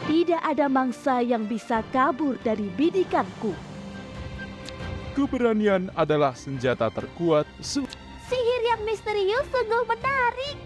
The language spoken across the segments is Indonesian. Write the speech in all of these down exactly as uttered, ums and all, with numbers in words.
Tidak ada mangsa yang bisa kabur dari bidikanku. Keberanian adalah senjata terkuat. Su Sihir yang misterius sungguh menarik.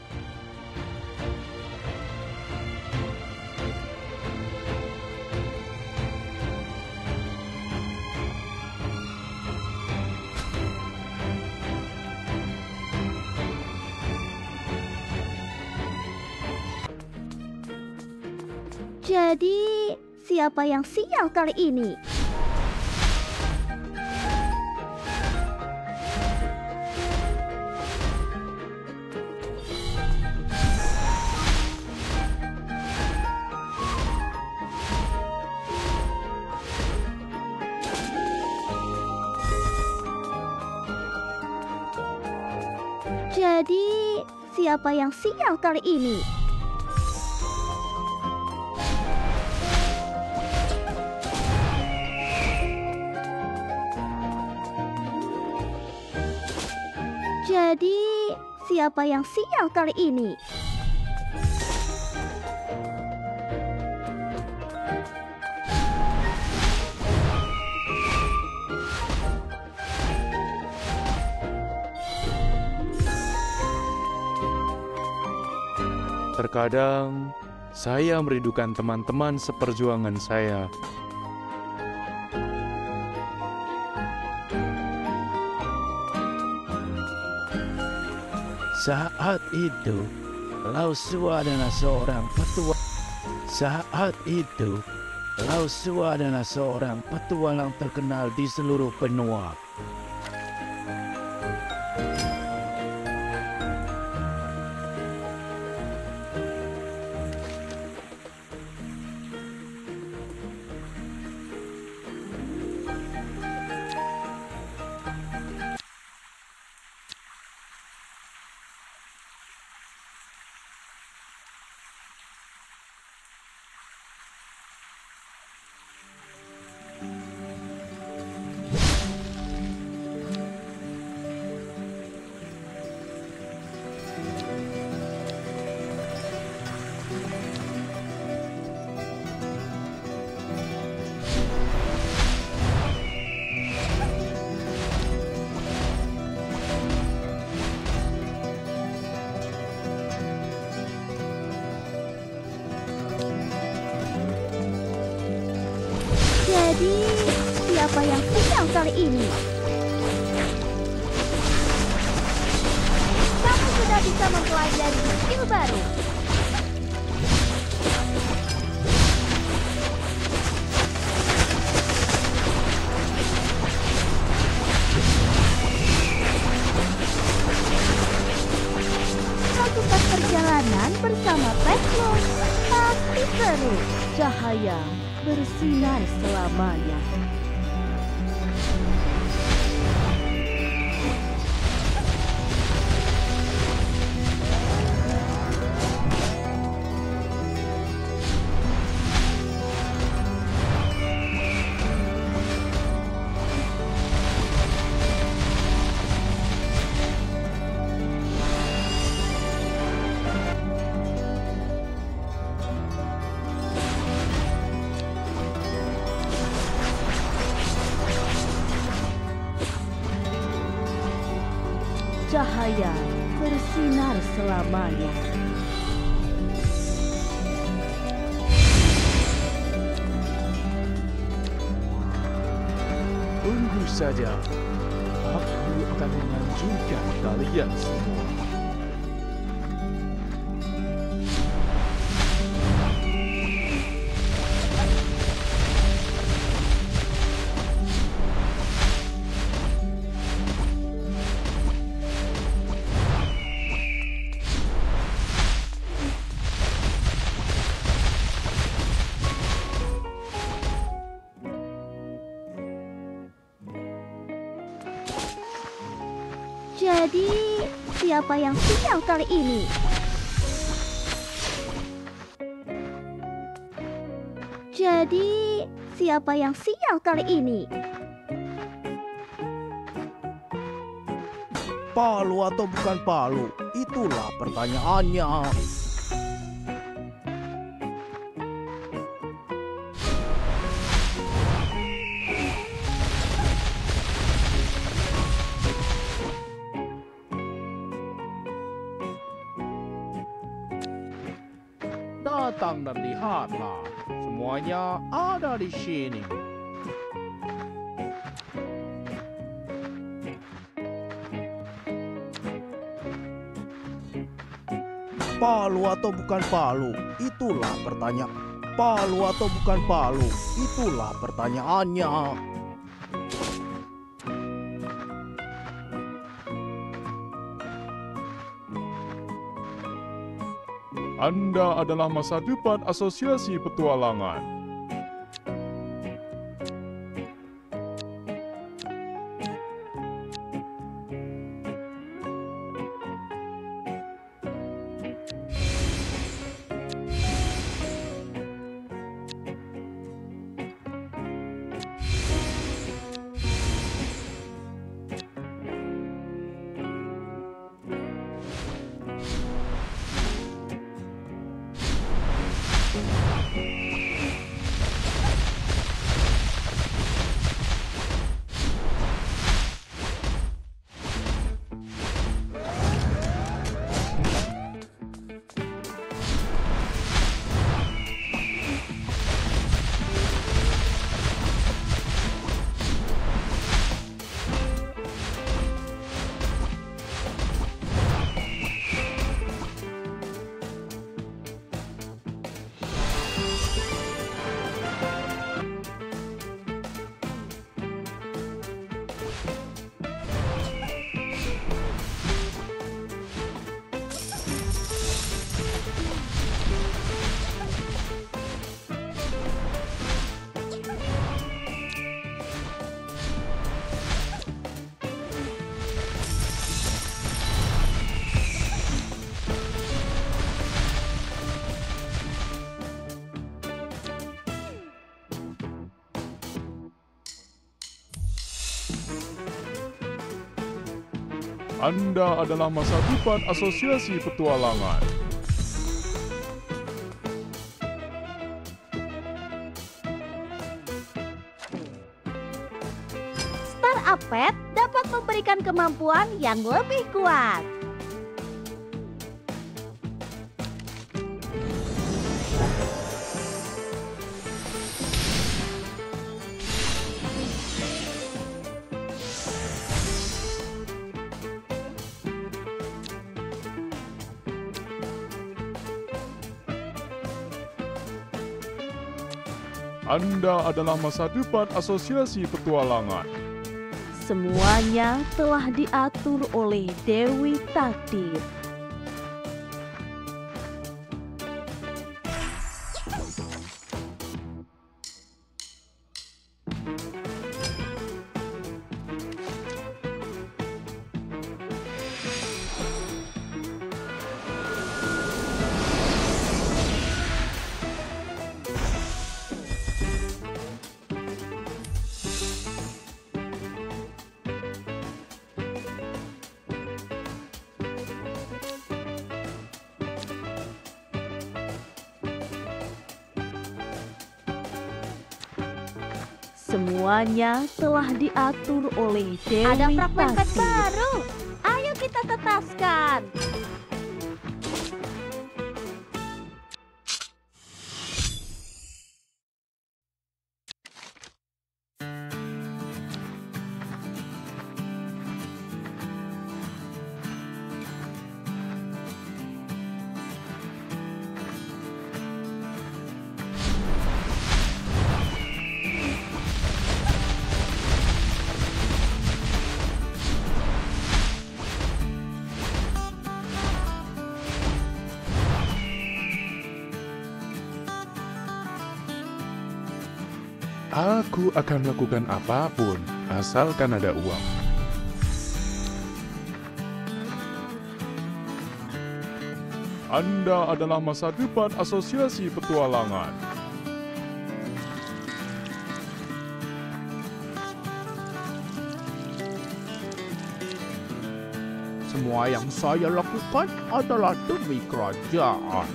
Jadi, siapa yang sial kali ini? Jadi, siapa yang sial kali ini? Jadi, siapa yang sial kali ini? Terkadang saya merindukan teman-teman seperjuangan saya. Saat itu, Lao Su adalah seorang petua. Saat itu, Lao Su adalah seorang petualang terkenal di seluruh benua. Jadi, siapa yang sial kali ini? Kamu sudah bisa mempelajari skill baru. Lakukan perjalanan bersama Tekno. Pasti seru. Cahaya bersinar selamanya. Cahaya bersinar selamanya. Tunggu saja, aku akan menghancurkan kalian semua. Jadi, siapa yang sial kali ini? Jadi, siapa yang sial kali ini? Palu atau bukan palu? Itulah pertanyaannya. Datang dan lihatlah, semuanya ada di sini. Palu atau bukan palu? Itulah pertanyaan. Palu atau bukan palu? Itulah pertanyaannya. Anda adalah masa depan asosiasi petualangan. Anda adalah masa depan asosiasi petualangan. Star Apet dapat memberikan kemampuan yang lebih kuat. Anda adalah masa depan asosiasi petualangan. Semuanya telah diatur oleh Dewi Takdir. Semuanya telah diatur oleh Dewi Ada fragmen pet Takdir. baru. Ayo kita tetaskan. Aku akan melakukan apapun, asalkan ada uang. Anda adalah masa depan asosiasi petualangan. Semua yang saya lakukan adalah demi kerajaan.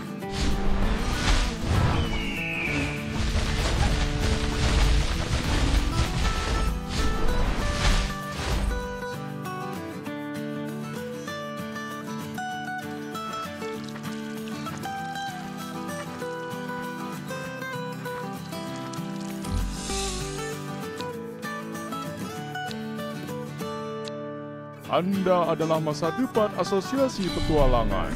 Anda adalah masa depan asosiasi petualangan.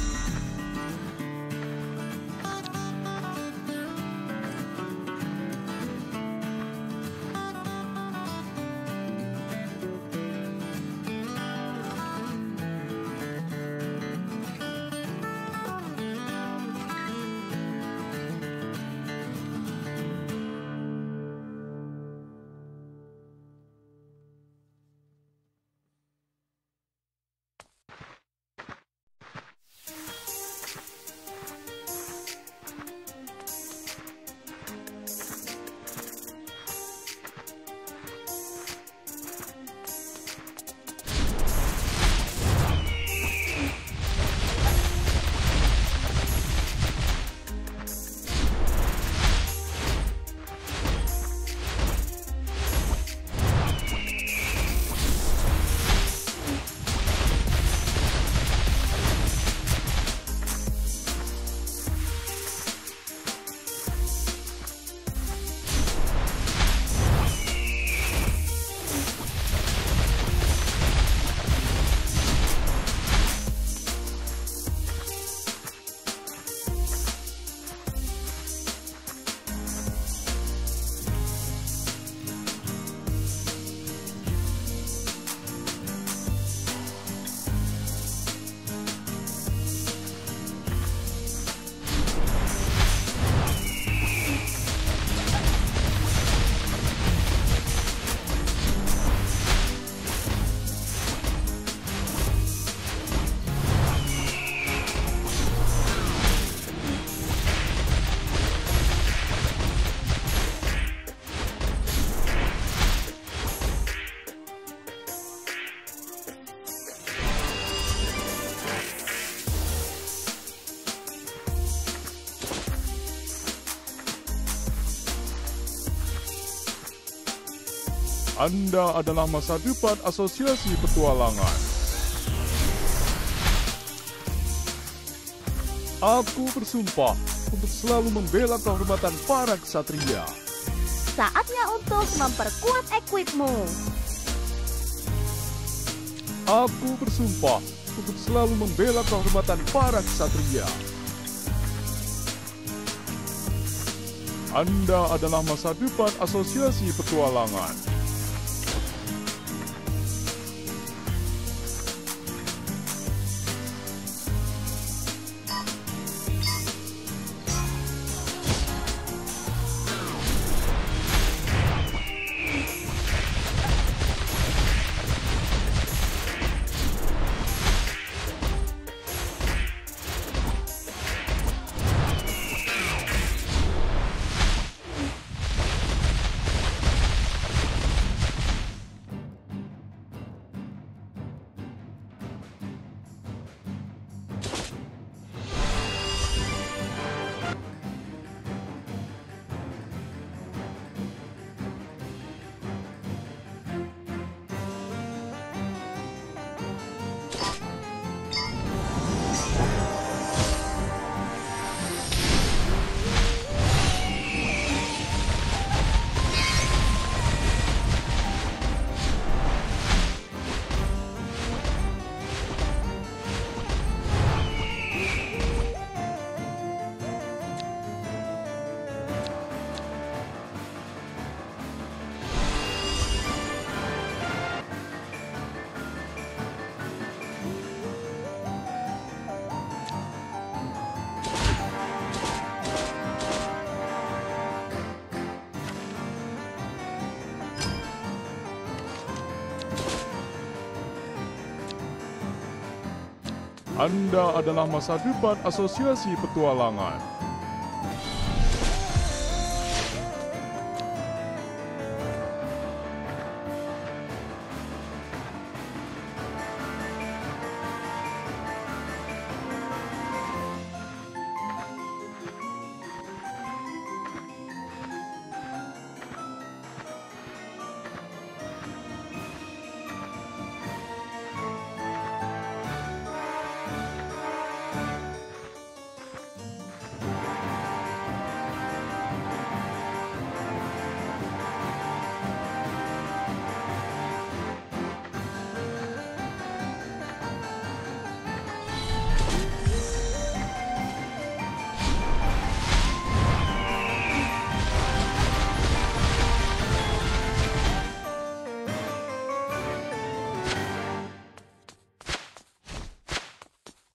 Anda adalah masa depan asosiasi petualangan. Aku bersumpah untuk selalu membela kehormatan para ksatria. Saatnya untuk memperkuat equipmu. Aku bersumpah untuk selalu membela kehormatan para ksatria. Anda adalah masa depan asosiasi petualangan. Anda adalah masa depan asosiasi petualangan.